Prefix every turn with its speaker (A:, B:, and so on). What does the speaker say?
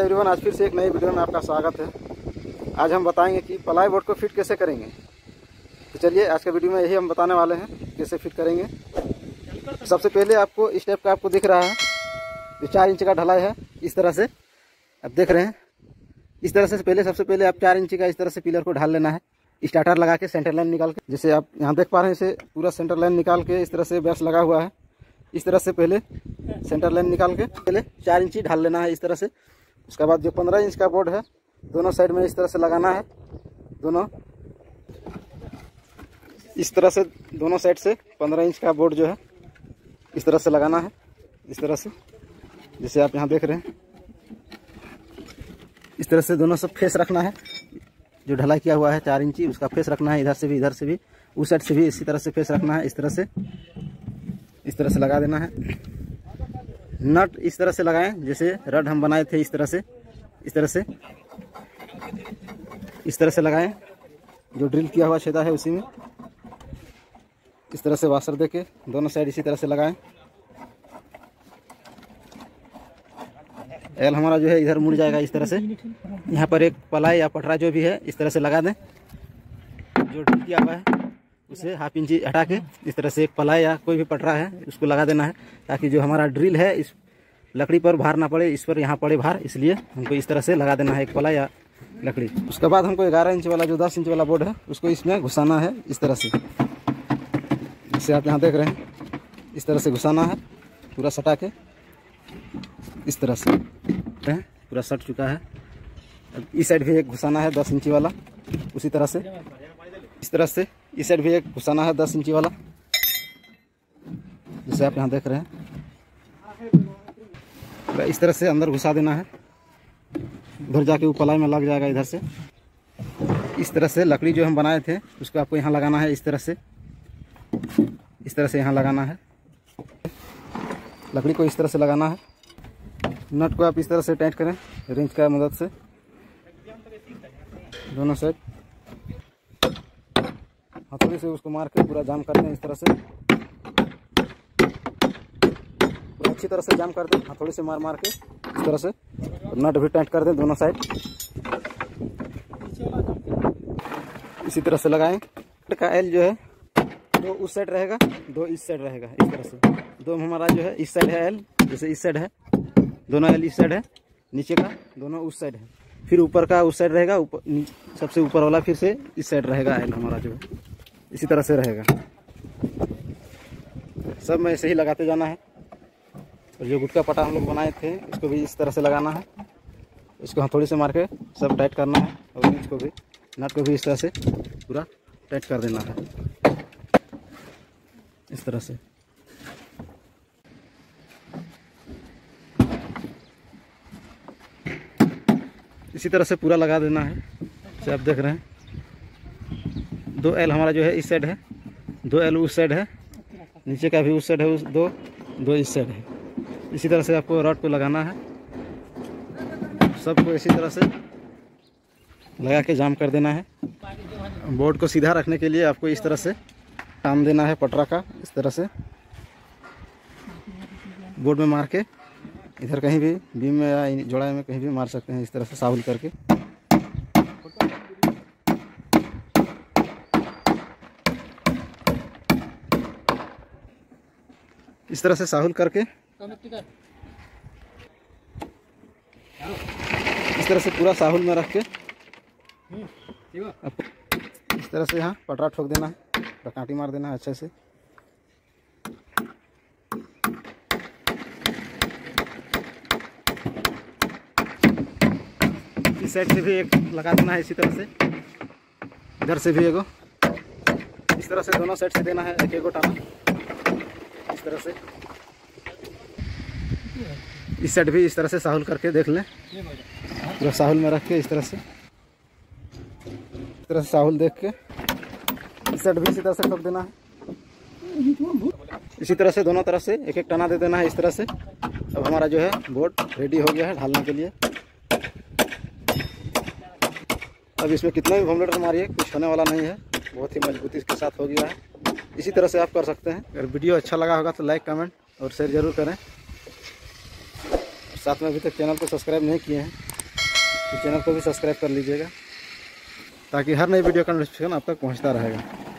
A: Hi everyone, आज फिर से एक नई वीडियो में आपका स्वागत है। आज हम बताएंगे कि प्लाई बोर्ड को फिट कैसे करेंगे। तो चलिए आज का वीडियो में यही हम बताने वाले हैं कैसे फिट करेंगे। सबसे पहले आपको इस टाइप का आपको दिख रहा है, ये 4 इंच का ढलाई है। इस तरह से आप देख रहे हैं। इस तरह से सबसे पहले आप 4 इंच का इस तरह से पिलर को ढाल लेना है, स्टार्टर लगा के सेंटर लाइन निकाल के। जैसे आप यहाँ देख पा रहे हैं, इसे पूरा सेंटर लाइन निकाल के इस तरह से बेस लगा हुआ है। इस तरह से पहले सेंटर लाइन निकाल के पहले 4 इंच ढाल लेना है इस तरह से। उसके बाद जो 15 इंच का बोर्ड है दोनों साइड में इस तरह से लगाना है। दोनों इस तरह से दोनों साइड से 15 इंच का बोर्ड जो है इस तरह से लगाना है। इस तरह से जैसे आप यहाँ देख रहे हैं, इस तरह से दोनों सब फेस रखना है। जो ढलाई किया हुआ है 4 इंची उसका फेस रखना है, इधर से भी उस साइड से भी इसी तरह से फेस रखना है। इस तरह से लगा देना है। नट इस तरह से लगाएं जैसे रड हम बनाए थे। इस तरह से लगाएं। जो ड्रिल किया हुआ छेदा है उसी में इस तरह से वाशर देके दोनों साइड इसी तरह से लगाएं। एल हमारा जो है इधर मुड़ जाएगा इस तरह से। यहाँ पर एक पलाई या पटरा जो भी है इस तरह से लगा दें। जो ड्रिल किया हुआ है उसे 1/2 इंच हटा के इस तरह से एक पलाई या कोई भी पटरा है उसको लगा देना है, ताकि जो हमारा ड्रिल है इस लकड़ी पर भार ना पड़े, इस पर यहाँ पड़े भार, इसलिए हमको इस तरह से लगा देना है एक पलाई या लकड़ी। उसके बाद हमको 11 इंच वाला जो 10 इंच वाला बोर्ड है उसको इसमें घुसाना है इस तरह से। जैसे आप यहाँ देख रहे हैं, इस तरह से घुसाना है पूरा सटा के। इस तरह से पूरा सट चुका है। अब इस साइड भी एक घुसाना है 10 इंची वाला, उसी तरह से। इस तरह से इस साइड भी एक घुसाना है 10 इंची वाला, जैसे आप यहाँ देख रहे हैं। इस तरह से अंदर घुसा देना है, उधर जाके वो पलाई में लग जाएगा इधर से। इस तरह से लकड़ी जो हम बनाए थे उसको आपको यहाँ लगाना है। इस तरह से यहाँ लगाना है। लकड़ी को इस तरह से लगाना है। नट को आप इस तरह से टाइट करें रिंच का मदद से, दोनों साइड हथौड़ी से उसको मार के पूरा जाम कर दें। इस तरह से पूरा अच्छी तरह से जाम कर दें, हथौड़ी से मार के इस तरह से। नट भी टाइट कर दें दोनों साइड, इसी तरह से लगाएं। का एल जो है 2 उस साइड रहेगा, 2 इस साइड रहेगा। इस तरह से 2 हमारा जो है इस साइड है एल, जैसे इस साइड है दोनों एल इस साइड है, नीचे का दोनों उस साइड है। फिर ऊपर का उस साइड रहेगा, सबसे ऊपर वाला फिर से इस साइड रहेगा एल हमारा जो है। इसी तरह से रहेगा। सब में ऐसे ही लगाते जाना है। और जो गुटका पटा हम लोग बनाए थे उसको भी इस तरह से लगाना है। इसको हथौड़ी से मार के सब टाइट करना है, और इसको भी नट को भी इस तरह से पूरा टाइट कर देना है इस तरह से। इसी तरह से पूरा लगा देना है, जैसे आप देख रहे हैं। 2 एल हमारा जो है इस साइड है, 2 एल उस साइड है, नीचे का भी उस साइड है, उस 2 इस साइड है। इसी तरह से आपको रॉड को लगाना है। सबको इसी तरह से लगा के जाम कर देना है। बोर्ड को सीधा रखने के लिए आपको इस तरह से टान देना है पटरा का। इस तरह से बोर्ड में मार के इधर कहीं भी बीम में या जोड़ाई में कहीं भी मार सकते हैं, इस तरह से साहुल करके। इस तरह से साहुल करके इस तरह से पूरा साहुल में रख के इस तरह से यहाँ पटरा ठोक देना है, कांटी मार देना है अच्छे से। इस साइड से भी एक लगा देना है इसी तरह से, इधर से भी एगो। इस तरह से दोनों साइड से देना है एक टाना इस तरह से। इस साइड भी इस तरह से साहुल करके देख लें, पूरा साहुल में रख के इस तरह से साहुल देख के इस साइड भी इसी तरह से ठोक देना है। इसी तरह से दोनों तरफ से एक टना दे देना है इस तरह से। अब हमारा जो है बोर्ड रेडी हो गया है ढालने के लिए। अब इसमें कितना भी भमलेट मारिए कुछ होने वाला नहीं है, बहुत ही मजबूती के साथ हो गया है। इसी तरह से आप कर सकते हैं। अगर वीडियो अच्छा लगा होगा तो लाइक, कमेंट और शेयर जरूर करें। साथ में अभी तक चैनल को सब्सक्राइब नहीं किए हैं तो चैनल को भी सब्सक्राइब कर लीजिएगा ताकि हर नई वीडियो का नोटिफिकेशन आप तक पहुँचता रहेगा।